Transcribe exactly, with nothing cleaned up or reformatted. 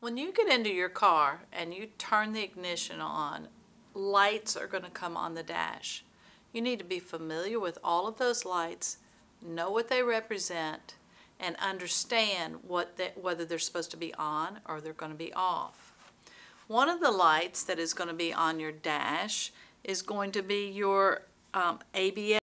When you get into your car and you turn the ignition on, lights are going to come on the dash. You need to be familiar with all of those lights, know what they represent, and understand what they, whether they're supposed to be on or they're going to be off. One of the lights that is going to be on your dash is going to be your um, A B S